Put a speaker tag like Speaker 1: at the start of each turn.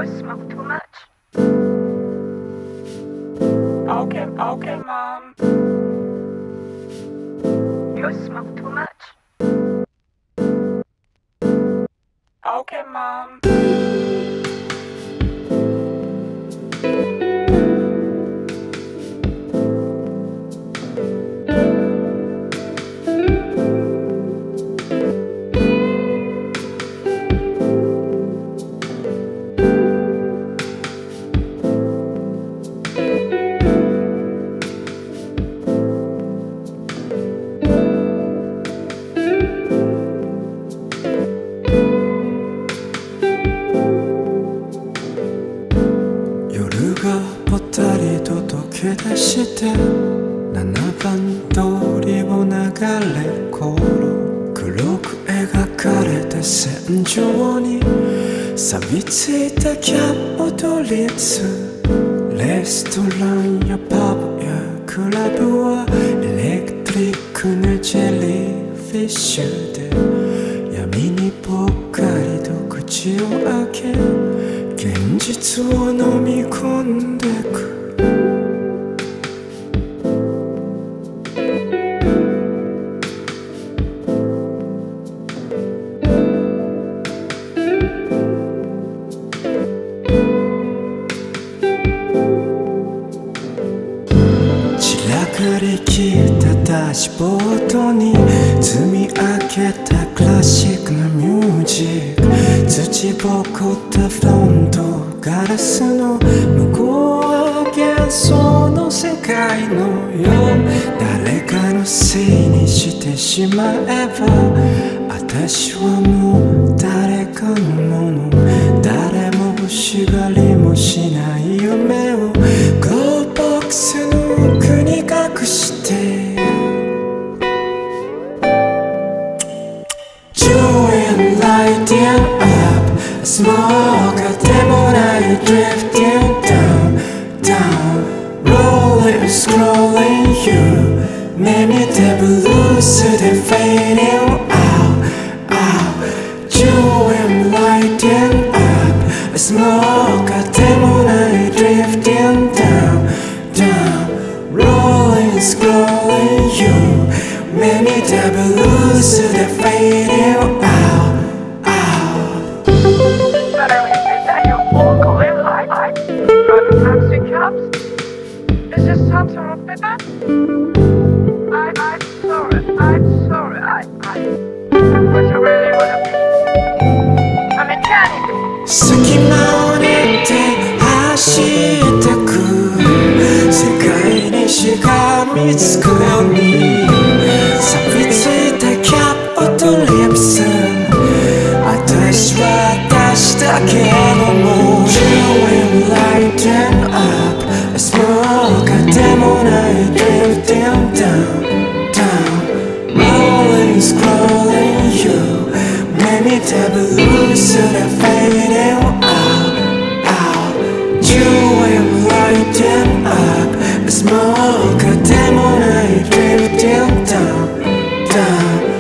Speaker 1: You smoke too much. Okay, okay, mom. You smoke too much. Okay, mom.
Speaker 2: ぽったりと溶け出して7番通りを流れ頃黒く描かれた線上に錆びついたキャップとリッツレストランやパブやクラブはエレクトリックなジェリーフィッシュで闇にぽっかりと口を開け現実を飲み込んでく散らかりきったダッシュボードに積み上げたクラシックなミュージック土ぼこったフロントガラスの向こうは幻想の世界のよう誰かのせいにしてしまえば私はもう誰かのもの誰も欲しがりもしない夢をゴーボックスの奥に隠してChewing, lighting up Smoke でもない Drifting down, down Rolling, scrolling you 目見てブルースで Fading out, out Chewing, lighting up Smoke でもない Drifting down, down Rolling, scrolling you 目見てブルースで Fading out, out
Speaker 1: Is this some sort of paper? I'm sorry, was you really wanna be? I'm in Canada.
Speaker 2: 隙間を縫って走ってく世界にしがみつくように錆びついたキャップとリプス私は私だけのもの Chewing, lighting up Smoke でもない Drifting down, down Rolling, scrolling you 目見てブルースで Fading out, out Chewing, lighting up Smoke でもない Drifting down, down